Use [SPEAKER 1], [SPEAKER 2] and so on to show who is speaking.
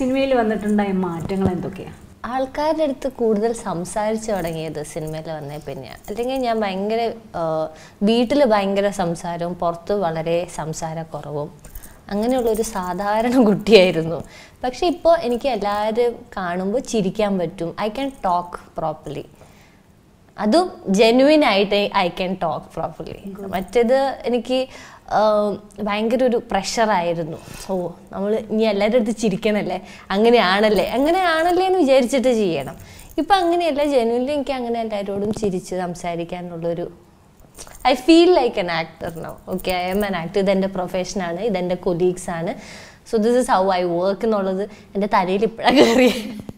[SPEAKER 1] സിനിമയിൽ വന്നിട്ടുണ്ടായ മാറ്റങ്ങൾ എന്തൊക്കെയാണ്?
[SPEAKER 2] ആൾക്കാരുടെ അടുത്ത് കൂടുതൽ സംസാരിച്ചു തുടങ്ങിയത് സിനിമയിൽ വന്നേ പിന്നെയാണ്. അല്ലെങ്കിൽ ഞാൻ ഭയങ്കര വീട്ടിൽ ഭയങ്കര സംസാരവും പുറത്ത് വളരെ സംസാരക്കുറവും അങ്ങനെയുള്ളൊരു സാധാരണ കുട്ടിയായിരുന്നു. പക്ഷെ ഇപ്പോൾ എനിക്ക് എല്ലാവരും കാണുമ്പോൾ ചിരിക്കാൻ പറ്റും. I can talk properly. അതും ജെന്യുവിൻ ആയിട്ട് ഐ ക്യാൻ ടോക്ക് പ്രോപ്പർലി. മറ്റേത് എനിക്ക് ഭയങ്കര ഒരു പ്രഷറായിരുന്നു. നമ്മൾ ഇനി എല്ലാവരുടെ അടുത്ത് ചിരിക്കണമല്ലേ, അങ്ങനെയാണല്ലേ എന്ന് വിചാരിച്ചിട്ട് ചെയ്യണം. ഇപ്പം അങ്ങനെയല്ല, ജെന്യുവിൻലി എനിക്ക് അങ്ങനെ എല്ലാവരോടും ചിരിച്ച് സംസാരിക്കാനുള്ളൊരു I feel like an actor now. Okay, I'm an actor. ഇതെൻ്റെ പ്രൊഫഷനാണ്, ഇതെൻ്റെ കൊലീഗ്സാണ്. So this is how I work എന്നുള്ളത് എൻ്റെ തലയിൽ ഇപ്പോഴാണ് കയറിയത്.